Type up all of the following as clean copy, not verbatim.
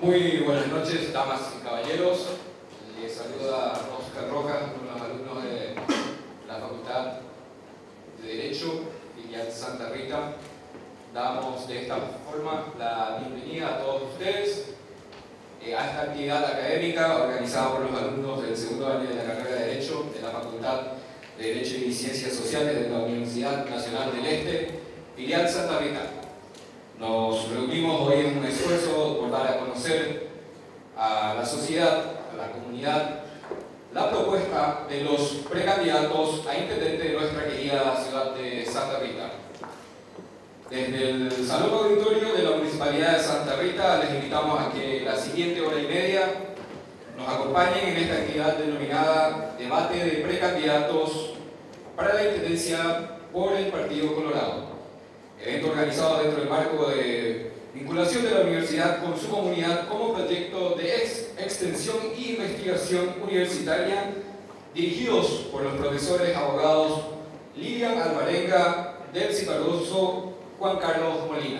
Muy buenas noches, damas y caballeros. Les saluda Oscar Rojas, uno de los alumnos de la Facultad de Derecho, filial Santa Rita. Damos de esta forma la bienvenida a todos ustedes a esta actividad académica organizada por los alumnos del segundo año de la carrera de Derecho de la Facultad de Derecho y Ciencias Sociales de la Universidad Nacional del Este, filial Santa Rita. Nos reunimos hoy en un esfuerzo por dar a conocer a la sociedad, a la comunidad, la propuesta de los precandidatos a intendente de nuestra querida ciudad de Santa Rita. Desde el Salón Auditorio de la Municipalidad de Santa Rita les invitamos a que la siguiente hora y media nos acompañen en esta actividad denominada Debate de Precandidatos para la Intendencia por el Partido Colorado. Evento organizado dentro del marco de vinculación de la universidad con su comunidad como proyecto de extensión e investigación universitaria dirigidos por los profesores abogados Lilian Alvarenga, Delcy Cardoso, Juan Carlos Molina.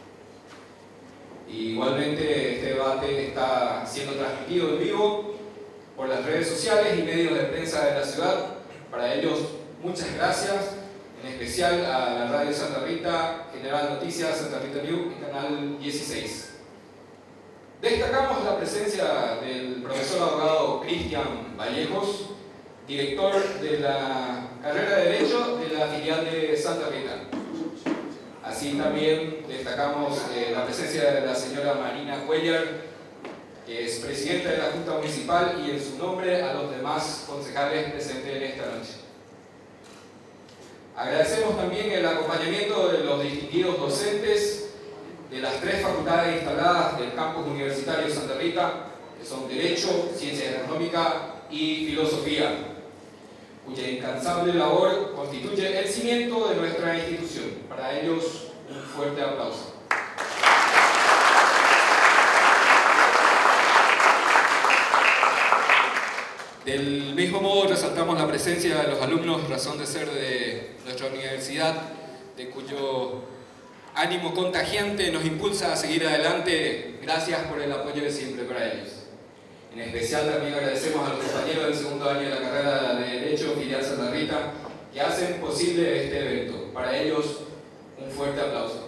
Igualmente este debate está siendo transmitido en vivo por las redes sociales y medios de prensa de la ciudad. Para ellos, muchas gracias. En especial a la Radio Santa Rita, General Noticias, Santa Rita News y Canal 16. Destacamos la presencia del profesor abogado Cristian Vallejos, director de la carrera de Derecho de la filial de Santa Rita. Así también destacamos la presencia de la señora Marina Cuellar, que es presidenta de la Junta Municipal, y en su nombre a los demás concejales presentes en esta noche. Agradecemos también el acompañamiento de los distinguidos docentes de las tres facultades instaladas del campus universitario Santa Rita, que son Derecho, Ciencias Económicas y Filosofía, cuya incansable labor constituye el cimiento de nuestra institución. Para ellos, un fuerte aplauso. Del mismo modo, resaltamos la presencia de los alumnos, razón de ser de nuestra universidad, de cuyo ánimo contagiante nos impulsa a seguir adelante. Gracias por el apoyo de siempre para ellos. En especial también agradecemos a los compañeros del segundo año de la carrera de Derecho, filial Santa Rita, que hacen posible este evento. Para ellos, un fuerte aplauso.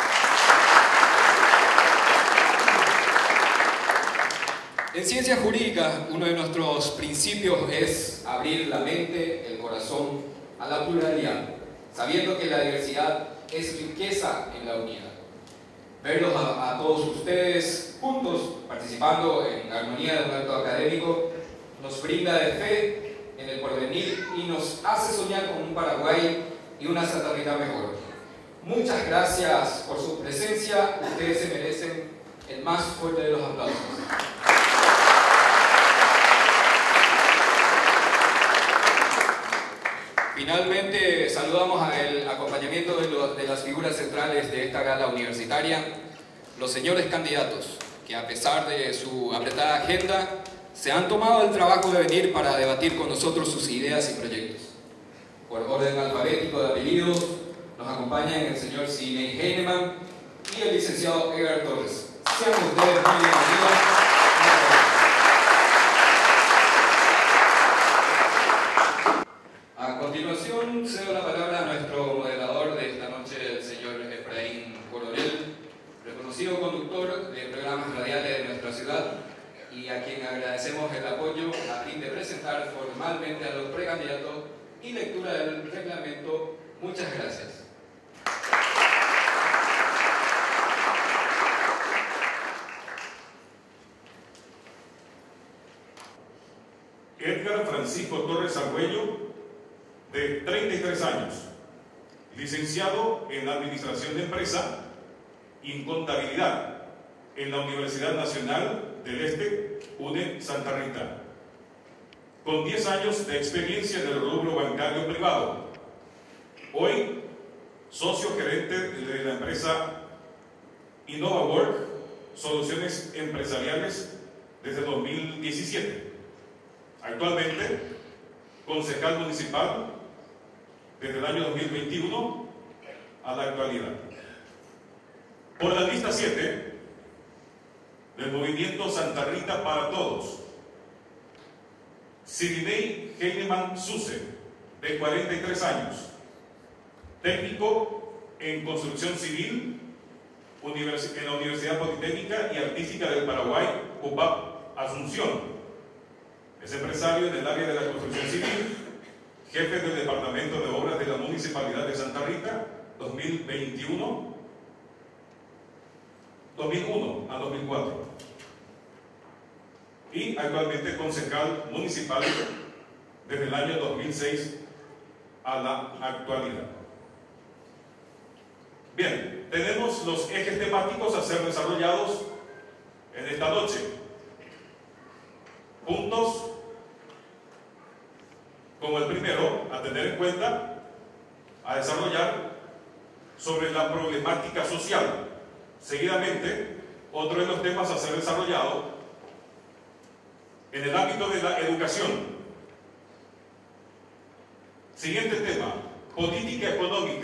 En ciencias jurídicas, uno de nuestros principios es abrir la mente, el corazón a la pluralidad, sabiendo que la diversidad es riqueza en la unidad. Verlos a todos ustedes juntos, participando en armonía de un acto académico, nos brinda de fe en el porvenir y nos hace soñar con un Paraguay y una Santa Rita mejor. Muchas gracias por su presencia, ustedes se merecen el más fuerte de los aplausos. Finalmente, saludamos al acompañamiento de las figuras centrales de esta gala universitaria, los señores candidatos, que a pesar de su apretada agenda, se han tomado el trabajo de venir para debatir con nosotros sus ideas y proyectos. Por orden alfabético de apellidos, nos acompañan el señor Sidney Heinemann y el licenciado Edgar Torres. Sean ustedes muy bienvenidos. A continuación, cedo la palabra a nuestro moderador de esta noche, el señor Efraín Coronel, reconocido conductor de programas radiales de nuestra ciudad y a quien agradecemos el apoyo a fin de presentar formalmente a los precandidatos y lectura del reglamento. Muchas gracias. Edgar Francisco Torres Argüello, de 33 años, licenciado en Administración de Empresa y en Contabilidad en la Universidad Nacional del Este, UNE Santa Rita, con 10 años de experiencia en el rubro bancario privado. Hoy, socio gerente de la empresa InnovaWork, Soluciones Empresariales, desde 2017. Actualmente, concejal municipal desde el año 2021 a la actualidad. Por la lista 7 del movimiento Santa Rita para Todos. Sidney Heinemann Suse, de 43 años, técnico en construcción civil en la Universidad Politécnica y Artística del Paraguay, UPAP Asunción. Es empresario en el área de la construcción civil, jefe del Departamento de Obras de la Municipalidad de Santa Rita, 2001 a 2004. Y actualmente concejal municipal desde el año 2006 a la actualidad. Bien, tenemos los ejes temáticos a ser desarrollados en esta noche. Puntos como el primero, a tener en cuenta, a desarrollar sobre la problemática social. Seguidamente, otro de los temas a ser desarrollado en el ámbito de la educación. Siguiente tema, política económica.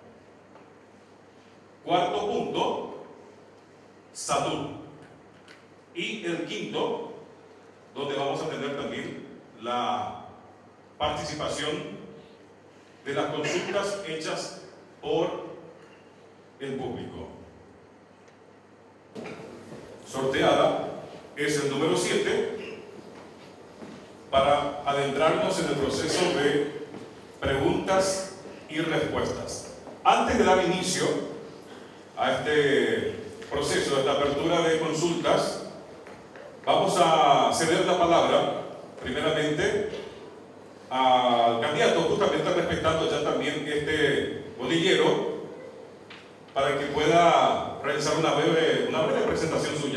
Cuarto punto, salud. Y el quinto, donde vamos a tener también la participación de las consultas hechas por el público. Sorteada es el número 7 para adentrarnos en el proceso de preguntas y respuestas. Antes de dar inicio a este proceso, a esta apertura de consultas, vamos a ceder la palabra primeramente al candidato, justamente respetando ya también este bolillero, para que pueda realizar una breve presentación suya.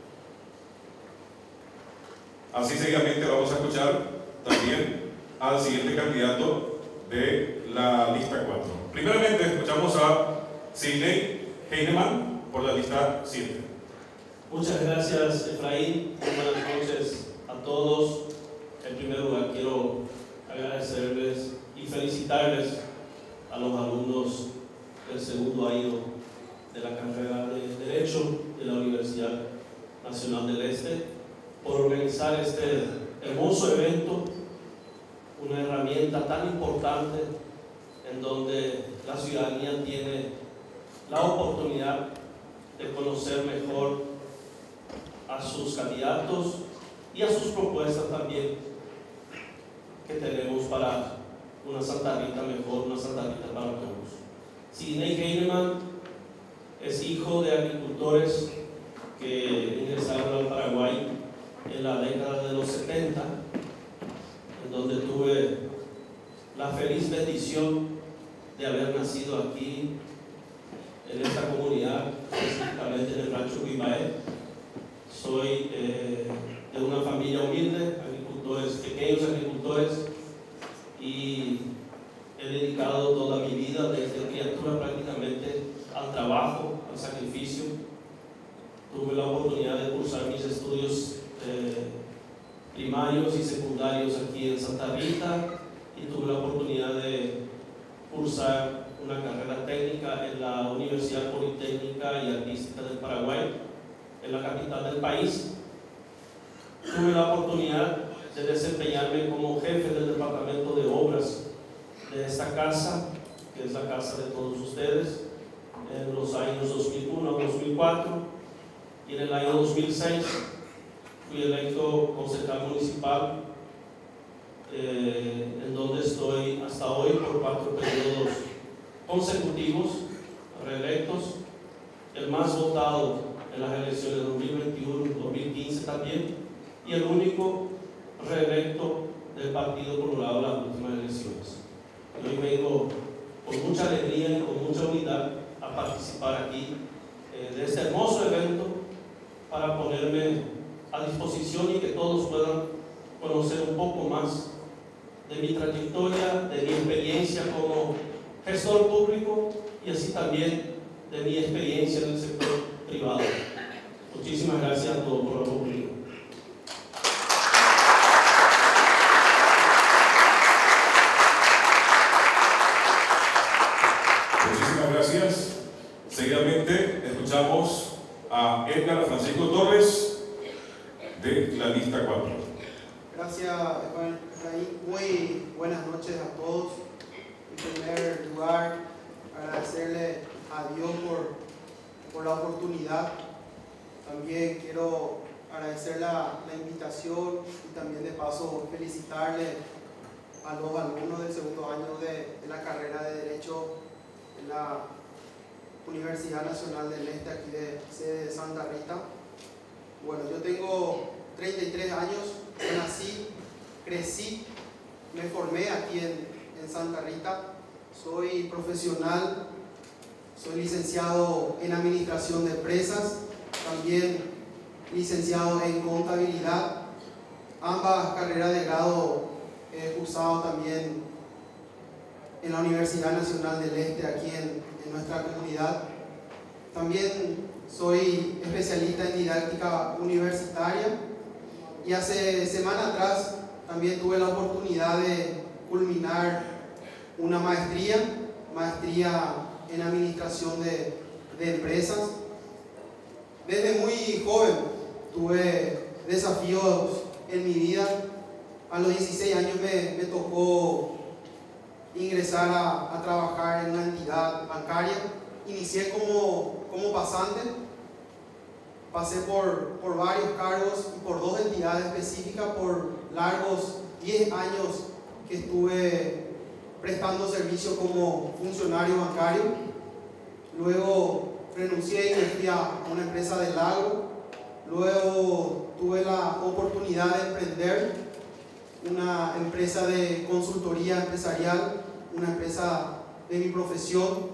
Así seguidamente vamos a escuchar también al siguiente candidato de la lista 4. Primeramente escuchamos a Sidney Heinemann por la lista 7. Muchas gracias, Efraín. Buenas noches a todos. En primer lugar quiero agradecerles y felicitarles a los alumnos del segundo año de la carrera de Derecho de la Universidad Nacional del Este por organizar este hermoso evento, una herramienta tan importante en donde la ciudadanía tiene la oportunidad de conocer mejor a sus candidatos y a sus propuestas también que tenemos para una Santa Rita mejor, una Santa Rita para todos. Sidney Heinemann es hijo de agricultores que ingresaron al Paraguay en la década de los 70, en donde tuve la feliz bendición de haber nacido aquí en esta comunidad, específicamente en el Rancho Guibaé. Soy de una familia humilde, pequeños agricultores, y he dedicado toda mi vida desde criatura prácticamente al trabajo, al sacrificio. Tuve la oportunidad de cursar mis estudios primarios y secundarios aquí en Santa Rita, y tuve la oportunidad de cursar una carrera técnica en la Universidad Politécnica y Artística del Paraguay, en la capital del país. Tuve la oportunidad de desempeñarme como jefe del Departamento de Obras de esta casa, que es la casa de todos ustedes, en los años 2001 a 2004, y en el año 2006 fui electo concejal municipal, en donde estoy hasta hoy por 4 periodos consecutivos, reelectos, el más votado en las elecciones de 2021, 2015 también, y el único reelecto del Partido Colorado en las últimas elecciones. Y hoy vengo con mucha alegría y con mucha unidad a participar aquí de este hermoso evento para ponerme a disposición y que todos puedan conocer un poco más de mi trayectoria, de mi experiencia como gestor público y así también de mi experiencia en el sector privado. Muchísimas gracias a todos por la oportunidad. Muchísimas gracias. Seguidamente escuchamos a Edgar Francisco Torres lista 4. Gracias, Efraín. Muy buenas noches a todos. En primer lugar, agradecerle a Dios por la oportunidad. También quiero agradecer la invitación y también de paso felicitarle a los alumnos del segundo año de la carrera de Derecho en la Universidad Nacional del Este, aquí de sede de Santa Rita. Bueno, yo tengo 33 años, yo nací, crecí, me formé aquí en Santa Rita, soy profesional, soy licenciado en Administración de Empresas, también licenciado en Contabilidad, ambas carreras de grado he cursado también en la Universidad Nacional del Este, aquí en nuestra comunidad. También soy especialista en didáctica universitaria y hace semana atrás también tuve la oportunidad de culminar una maestría en administración de empresas. Desde muy joven tuve desafíos en mi vida. A los 16 años me tocó ingresar a trabajar en una entidad bancaria. Inicié como pasante, pasé por varios cargos y por dos entidades específicas, por largos 10 años que estuve prestando servicio como funcionario bancario. Luego renuncié y me fui a una empresa del agro. Luego tuve la oportunidad de emprender una empresa de consultoría empresarial, una empresa de mi profesión.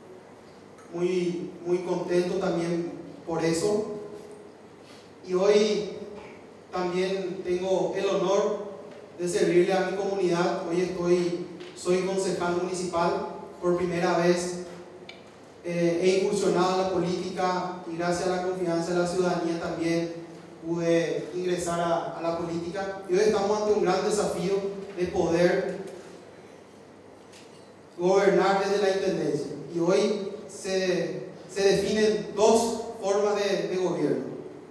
Muy contento también por eso. Y hoy también tengo el honor de servirle a mi comunidad. Hoy soy concejal municipal por primera vez. He incursionado en la política y gracias a la confianza de la ciudadanía también pude ingresar a la política. Y hoy estamos ante un gran desafío de poder gobernar desde la intendencia. Y hoy se definen dos formas de gobierno.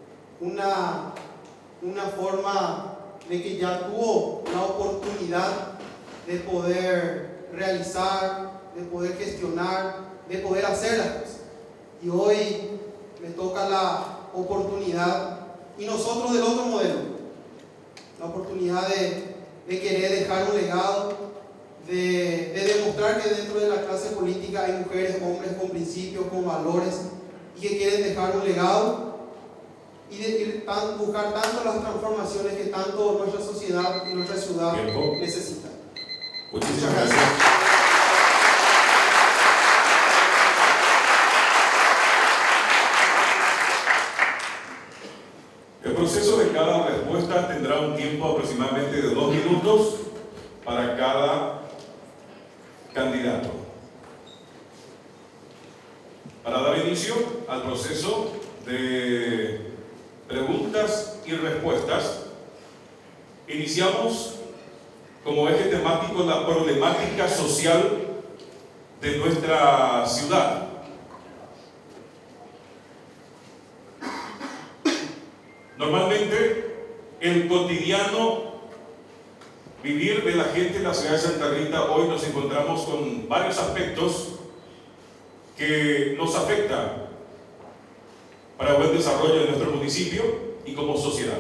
Una forma de que ya tuvo la oportunidad de poder realizar, de poder gestionar, de poder hacer las cosas. Y hoy me toca la oportunidad, y nosotros del otro modelo, la oportunidad de querer dejar un legado, de demostrar que dentro de la clase política hay mujeres, hombres con principios, con valores, y que quieren dejar un legado y de buscar tanto las transformaciones que tanto nuestra sociedad y nuestra ciudad necesitan. Muchísimas gracias. El proceso de cada respuesta tendrá un tiempo aproximadamente de 2 minutos para cada candidato. Para dar inicio al proceso de preguntas y respuestas, iniciamos como eje temático la problemática social de nuestra ciudad. Normalmente, el cotidiano vivir de la gente en la ciudad de Santa Rita, hoy nos encontramos con varios aspectos que nos afectan para el buen desarrollo de nuestro municipio y como sociedad.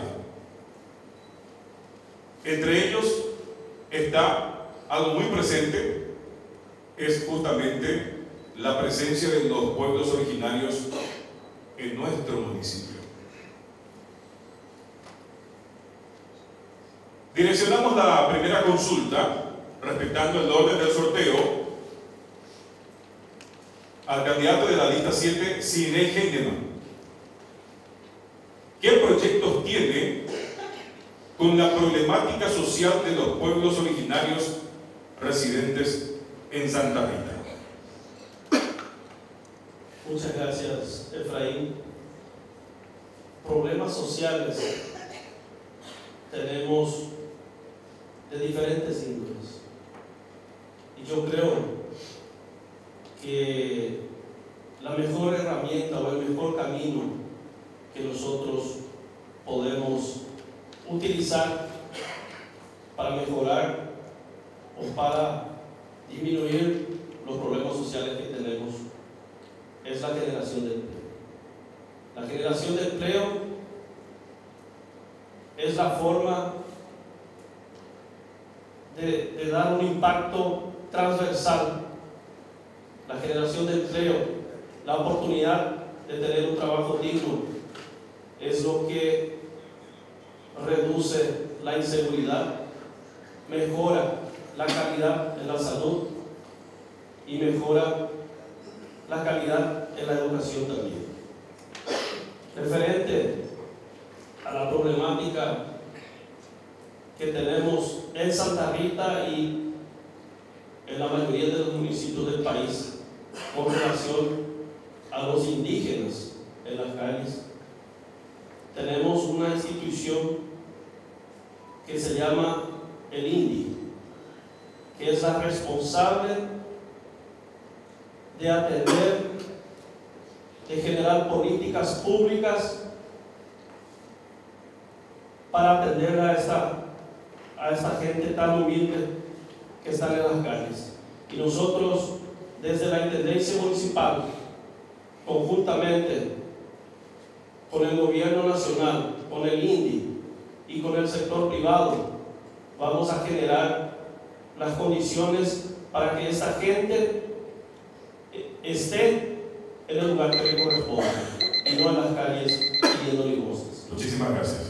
Entre ellos está algo muy presente, es justamente la presencia de los pueblos originarios en nuestro municipio. Direccionamos la primera consulta, respetando el orden del sorteo, al candidato de la lista 7, Siné Heinemann. ¿Qué proyectos tiene con la problemática social de los pueblos originarios residentes en Santa Rita? Muchas gracias, Efraín. Problemas sociales tenemos de diferentes índoles. Y yo creo que la mejor herramienta o el mejor camino que nosotros podemos utilizar para mejorar o para disminuir los problemas sociales que tenemos es la generación de empleo. La generación de empleo es la forma de dar un impacto transversal. La generación de empleo, la oportunidad de tener un trabajo digno, es lo que reduce la inseguridad, mejora la calidad en la salud y mejora la calidad en la educación también. Referente a la problemática que tenemos en Santa Rita y en la mayoría de los municipios del país con relación a los indígenas en las calles, tenemos una institución que se llama el INDI, que es la responsable de atender, de generar políticas públicas para atender a esta gente tan humilde que está en las calles. Y nosotros, desde la Intendencia Municipal, conjuntamente con el Gobierno Nacional, con el INDI y con el sector privado, vamos a generar las condiciones para que esta gente esté en el lugar que le corresponde y no en las calles pidiendo limosnas. Muchísimas gracias.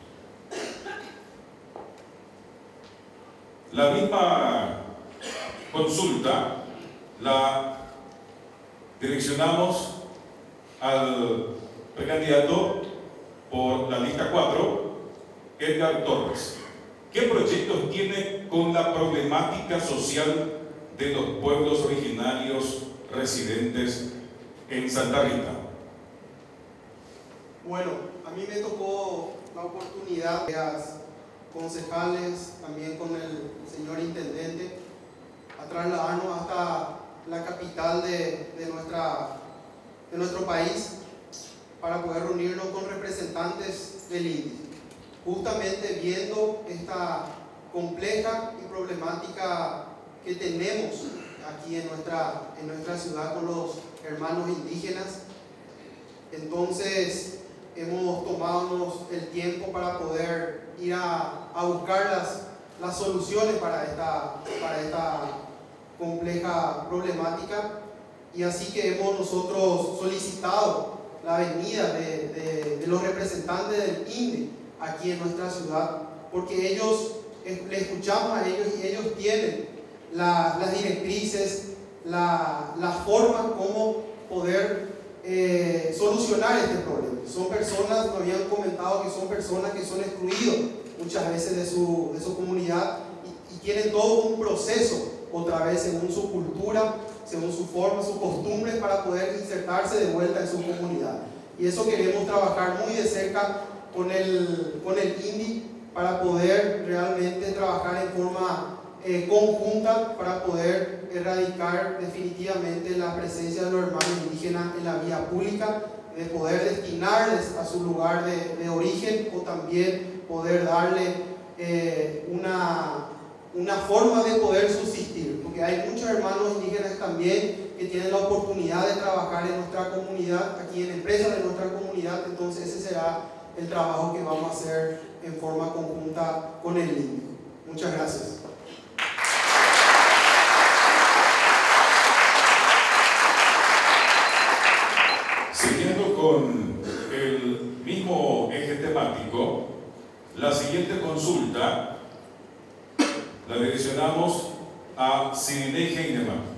La misma consulta la direccionamos al precandidato por la lista 4, Edgar Torres. ¿Qué proyectos tiene con la problemática social de los pueblos originarios residentes en Santa Rita? Bueno, a mí me tocó la oportunidad de las concejales, también con el señor intendente, a trasladarnos hasta la capital de nuestro país para poder reunirnos con representantes del INDI, justamente viendo esta compleja y problemática que tenemos aquí en nuestra ciudad con los hermanos indígenas. Entonces hemos tomado el tiempo para poder ir a buscar las soluciones para esta compleja problemática, y así que hemos nosotros solicitado la venida de los representantes del INDI aquí en nuestra ciudad, porque le escuchamos a ellos y ellos tienen las directrices, la forma como poder solucionar este problema. Son personas, nos habían comentado que son personas que son excluidos muchas veces de su comunidad y tienen todo un proceso, otra vez según su cultura, según su forma, sus costumbres, para poder insertarse de vuelta en su comunidad. Y eso queremos trabajar muy de cerca con el INDI para poder realmente trabajar en forma conjunta para poder erradicar definitivamente la presencia de los hermanos indígenas en la vía pública, de poder destinarles a su lugar de origen, o también poder darle una forma de poder subsistir, porque hay muchos hermanos indígenas también que tienen la oportunidad de trabajar en nuestra comunidad, aquí en empresas de nuestra comunidad. Entonces ese será el trabajo que vamos a hacer en forma conjunta con el INDI. Muchas gracias. Siguiendo con el mismo eje temático, la siguiente consulta la direccionamos a Sidney Heinemann.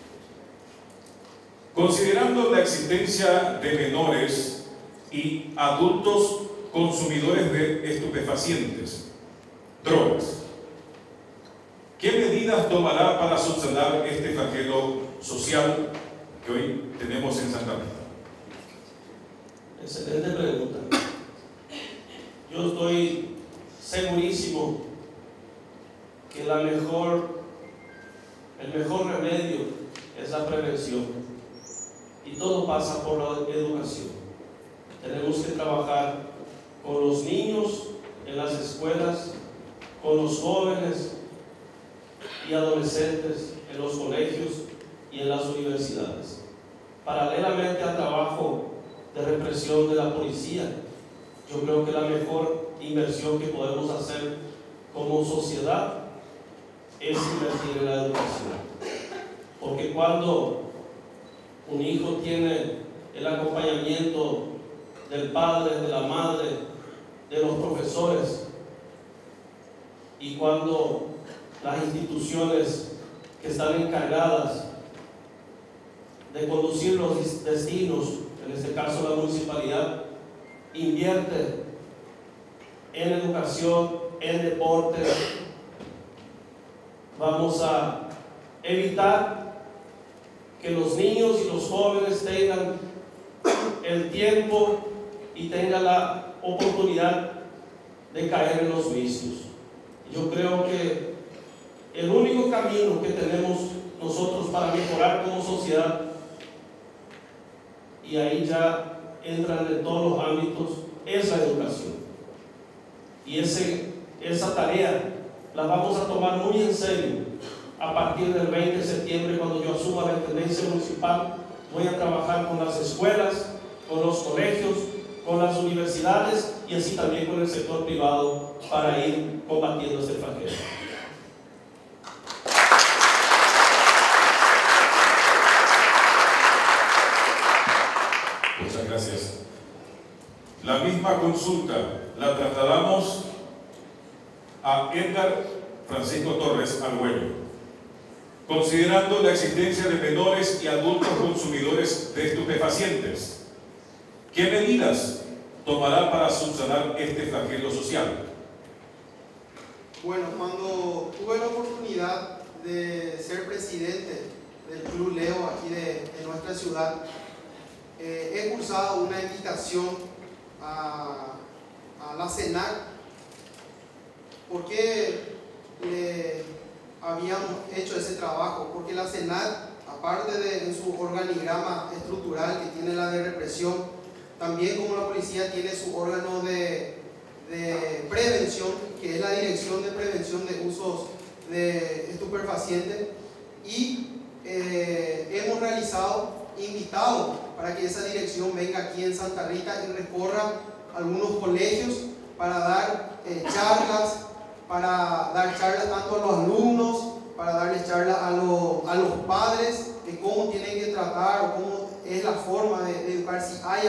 Considerando la existencia de menores y adultos consumidores de estupefacientes, drogas, ¿qué medidas tomará para subsanar este flagelo social que hoy tenemos en Santa Rita? Excelente pregunta. Yo estoy segurísimo que el mejor remedio es la prevención, y todo pasa por la educación. Tenemos que trabajar con los niños en en las escuelas, con los jóvenes y adolescentes, en los colegios y en las universidades. Paralelamente al trabajo de represión de la policía, yo creo que la mejor inversión que podemos hacer como sociedad es invertir en la educación. Porque cuando un hijo tiene el acompañamiento del padre, de la madre, de los profesores, y cuando las instituciones que están encargadas de conducir los destinos, en este caso la municipalidad, invierte en educación, en deporte, vamos a evitar que los niños y los jóvenes tengan el tiempo y tengan la oportunidad de caer en los vicios. Yo creo que el único camino que tenemos nosotros para mejorar como sociedad, y ahí ya entran en todos los ámbitos, es la educación. Y esa tarea la vamos a tomar muy en serio a partir del 20 de septiembre, cuando yo asuma la intendencia municipal. Voy a trabajar con las escuelas, con los colegios, con las universidades y así también con el sector privado para ir combatiendo este flagelo. Muchas gracias. La misma consulta la trasladamos a Edgar Francisco Torres Argüello. Considerando la existencia de menores y adultos consumidores de estupefacientes, ¿qué medidas tomará para subsanar este flagelo social? Bueno, cuando tuve la oportunidad de ser presidente del Club Leo aquí de nuestra ciudad, he cursado una invitación a la CENAC. ¿Por qué habíamos hecho ese trabajo? Porque la CENAC, aparte de en su organigrama estructural que tiene la de represión, también como la policía tiene su órgano de prevención, que es la Dirección de Prevención de Usos de Estupefacientes, y hemos invitado para que esa dirección venga aquí en Santa Rita y recorra algunos colegios para dar charlas, tanto a los alumnos, para darles charlas a los padres de cómo tienen que tratar o cómo es la forma de educar, si hay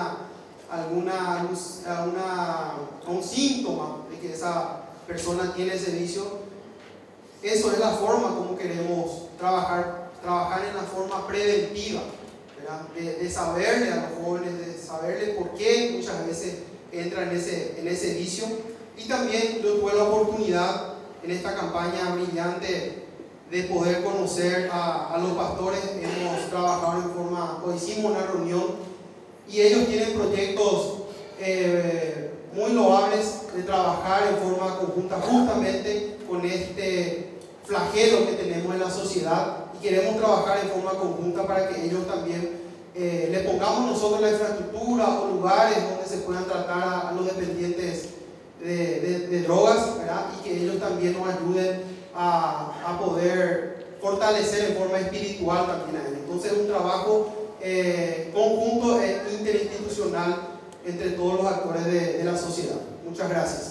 un síntoma de que esa persona tiene ese vicio. Eso es la forma como queremos trabajar en la forma preventiva, ¿verdad? De saberle a los jóvenes, de saberle por qué muchas veces entran en ese vicio. Y también yo tuve la oportunidad en esta campaña brillante de poder conocer a los pastores. Hemos trabajado o hicimos una reunión y ellos tienen proyectos muy loables de trabajar en forma conjunta justamente con este flagelo que tenemos en la sociedad, y queremos trabajar en forma conjunta para que ellos también le pongamos nosotros la infraestructura o lugares donde se puedan tratar a los dependientes de drogas, ¿verdad? Y que ellos también nos ayuden a poder fortalecer en forma espiritual también a él. Entonces es un trabajo conjunto e interinstitucional entre todos los actores de la sociedad. Muchas gracias.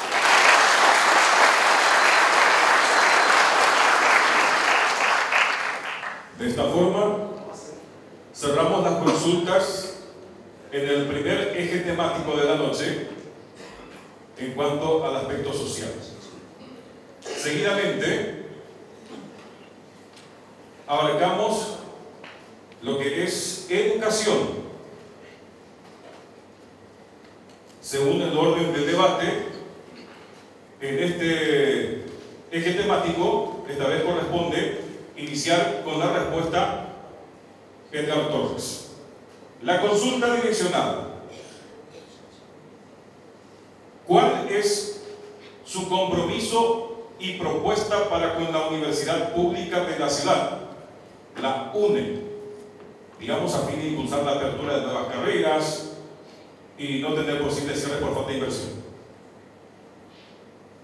De esta forma, cerramos las consultas en el primer eje temático de la noche en cuanto al aspecto social. Seguidamente, abarcamos lo que es educación, según el orden del debate. En este eje temático, esta vez corresponde iniciar con la respuesta Edgar Torres. La consulta direccionada: ¿cuál es su compromiso y propuesta para con la Universidad Pública de la Ciudad, la UNE, digamos, a fin de impulsar la apertura de nuevas carreras y no tener posibles cierres por falta de inversión?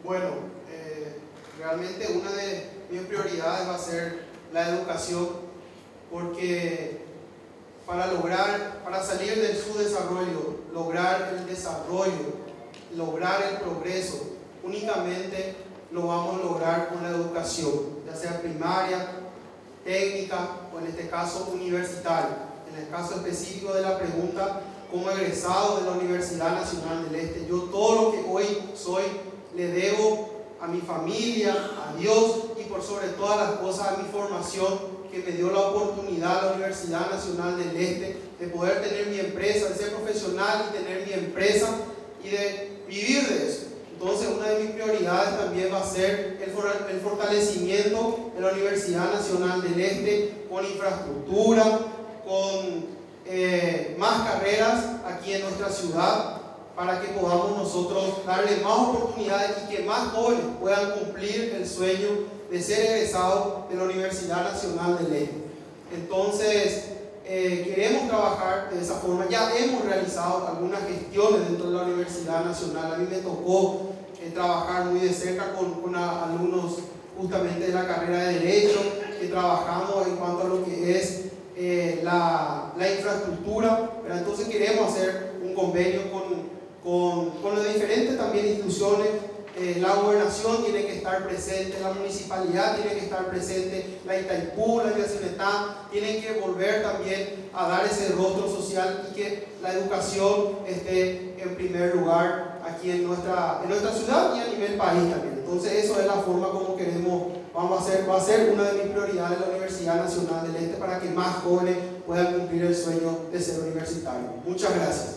Bueno, realmente una de mis prioridades va a ser la educación, porque para salir del subdesarrollo, lograr el desarrollo, lograr el progreso, únicamente lo vamos a lograr con la educación, ya sea primaria, técnica o en este caso universitaria. En el caso específico de la pregunta, como egresado de la Universidad Nacional del Este, yo todo lo que hoy soy le debo a mi familia, a Dios y por sobre todas las cosas a mi formación, que me dio la oportunidad la Universidad Nacional del Este de poder tener mi empresa, de ser profesional y tener mi empresa y de vivir de eso. Entonces, una de mis prioridades también va a ser el fortalecimiento de la Universidad Nacional del Este con infraestructura, con más carreras aquí en nuestra ciudad, para que podamos nosotros darle más oportunidades y que más jóvenes puedan cumplir el sueño de ser egresados de la Universidad Nacional del Este. Entonces, queremos trabajar de esa forma. Ya hemos realizado algunas gestiones dentro de la Universidad Nacional. A mí me tocó trabajar muy de cerca con alumnos justamente de la carrera de Derecho, que trabajamos en cuanto a lo que es la infraestructura, pero entonces queremos hacer un convenio con las diferentes también instituciones. La gobernación tiene que estar presente, la municipalidad tiene que estar presente, la Itaipú, la Yacyretá tienen que volver también a dar ese rostro social y que la educación esté en primer lugar aquí en nuestra ciudad y a nivel país también. Entonces eso es la forma como va a ser una de mis prioridades de la Universidad Nacional del Este, para que más jóvenes puedan cumplir el sueño de ser universitario. Muchas gracias.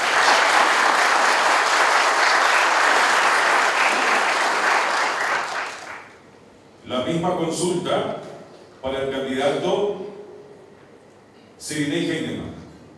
La misma consulta para el candidato Sirinei Heinemann.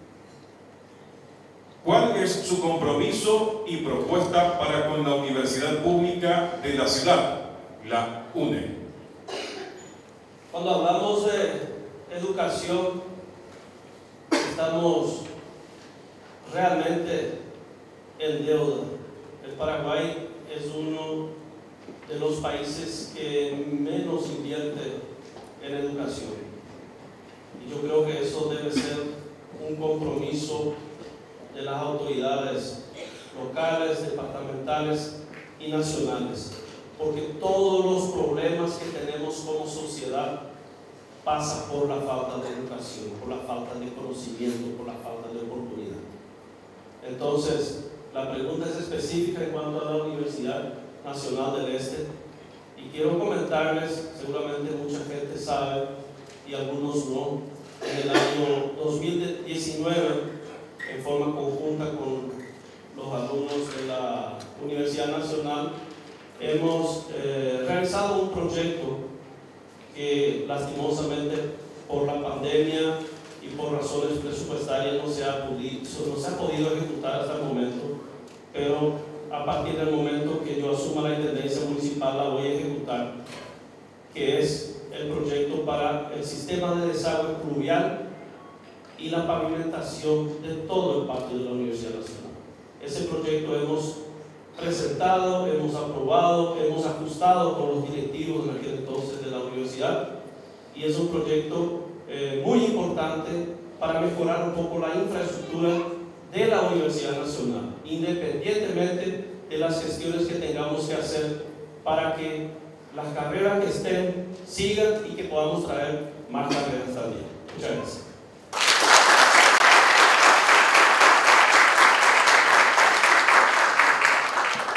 ¿Cuál es su compromiso y propuesta para con la Universidad Pública de la ciudad, la UNE? Cuando hablamos de educación, estamos realmente en deuda. El Paraguay es uno de los países que menos invierte en educación. Y yo creo que eso debe ser un compromiso de las autoridades locales, departamentales y nacionales, porque todos los problemas que tenemos como sociedad pasan por la falta de educación, por la falta de conocimiento, por la falta de oportunidad. Entonces, la pregunta es específica en cuanto a la Universidad Nacional del Este, y quiero comentarles, seguramente mucha gente sabe y algunos no, en el año 2019, en forma conjunta con los alumnos de la Universidad Nacional, hemos realizado un proyecto que lastimosamente por la pandemia y por razones presupuestarias no se ha podido ejecutar hasta el momento, pero a partir del momento que yo asuma la intendencia municipal la voy a ejecutar, que es el proyecto para el sistema de desagüe pluvial y la pavimentación de todo el patio de la Universidad Nacional. Ese proyecto hemos presentado, hemos aprobado, hemos ajustado con los directivos en aquel entonces de la universidad, y es un proyecto muy importante para mejorar un poco la infraestructura de la Universidad Nacional, independientemente de las gestiones que tengamos que hacer para que las carreras que estén sigan y que podamos traer más carreras.